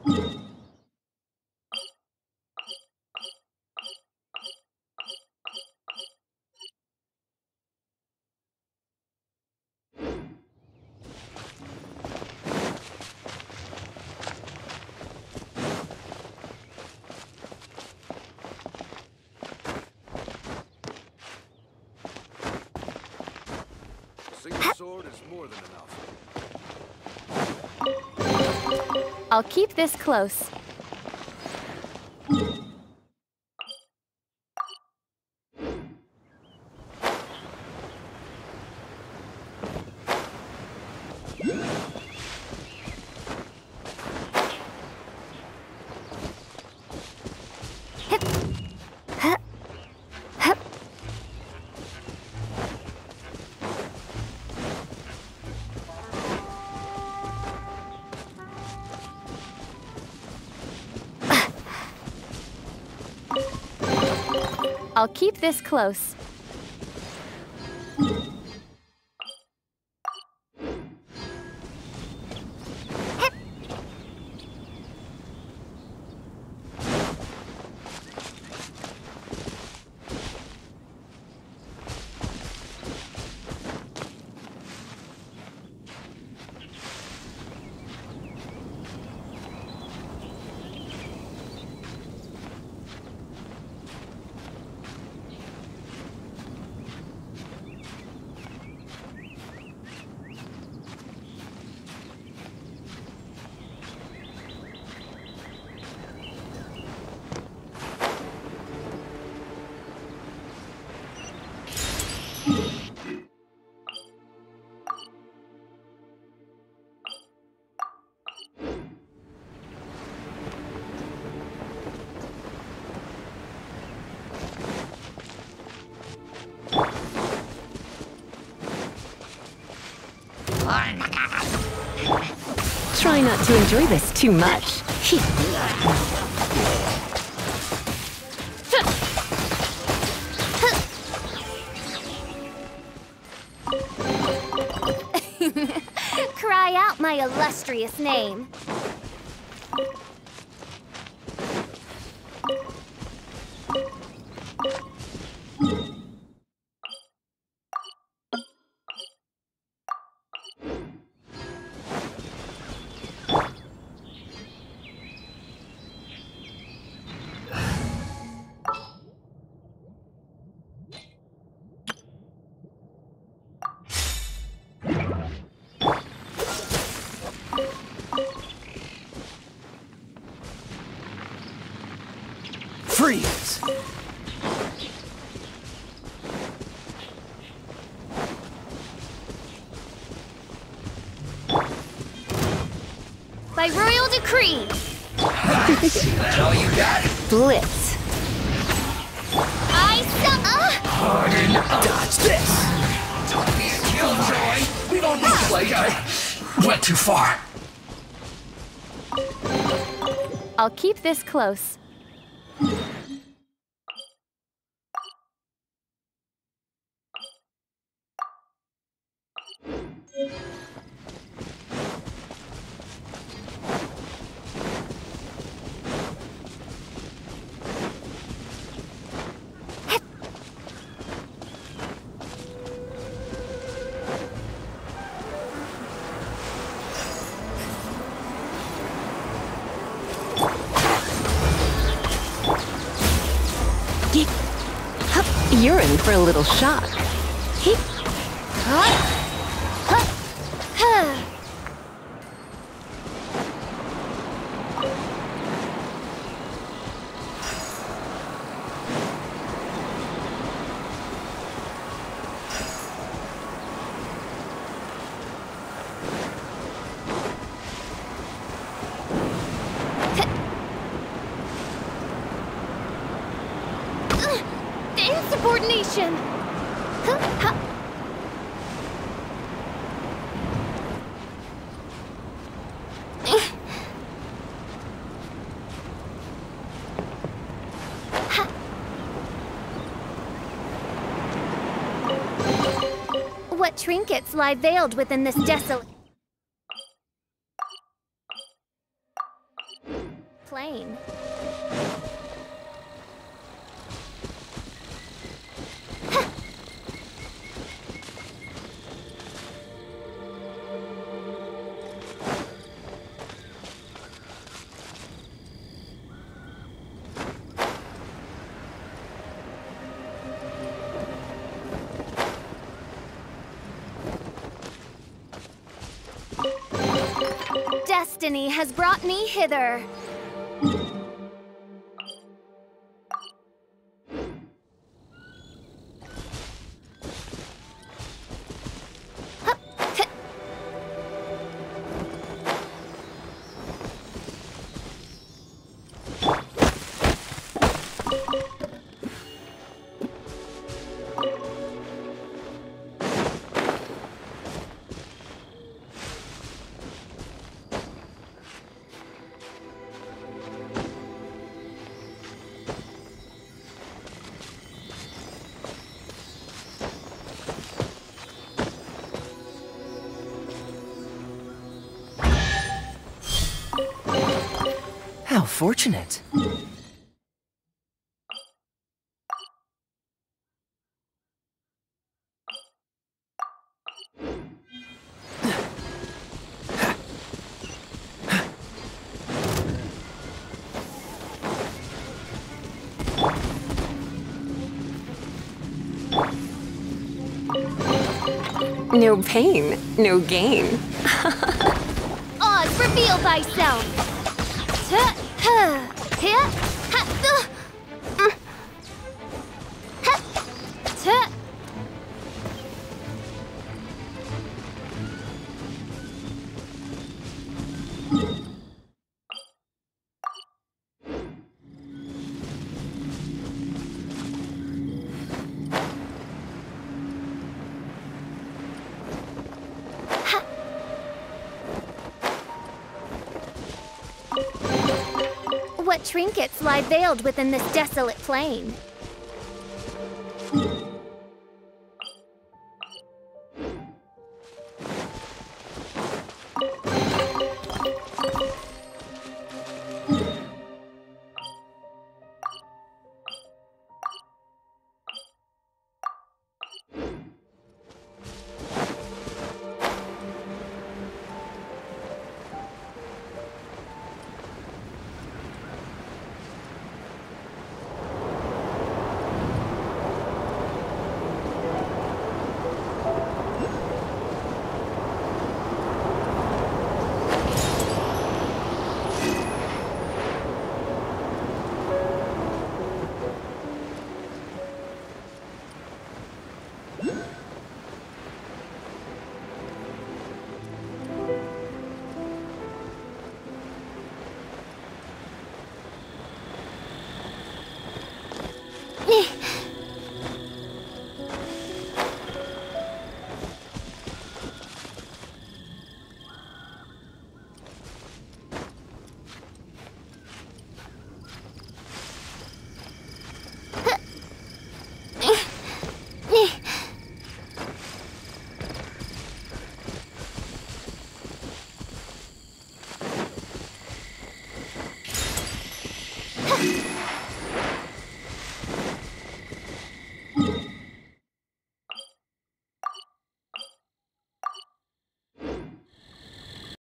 Single sword is more than enough. I'll keep this close. I'll keep this close. Try not to enjoy this too much. Cry out my illustrious name. Freeze! By royal decree! That's all you got? Blitz! Harden up! Dodge this! Don't be a killjoy! We don't need to play guy! Went too far! I'll keep this close. You're in for a little shock. Insubordination! What trinkets lie veiled within this desolate... plane. Destiny has brought me hither. How fortunate. No pain, no gain. Oz, reveal thyself! What trinkets lie veiled within this desolate plain?